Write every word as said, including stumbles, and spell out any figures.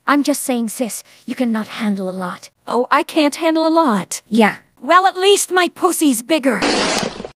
I'm just saying, sis, you cannot handle a lot. Oh, I can't handle a lot. Yeah. Well, at least my pussy's bigger.